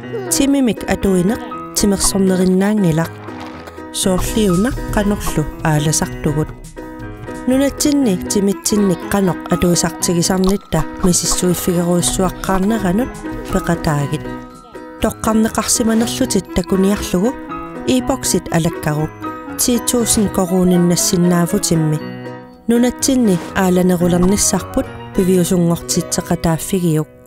timimik atuineq timersornerinnaangilaq soorliunaq qanorlu aalasartugut nunatsinni timitsinnik qanoq atuisartigisarnitta misissuiffigeruissuaqqaarneranut peqataagit toqqarneqarsimanerlutit takuniarlugu e-boxit alakkarup 10,000 koruuninnassinnaavutimmi nunatsinni aalanerulernissarput piviusungortitseqataaffigiuk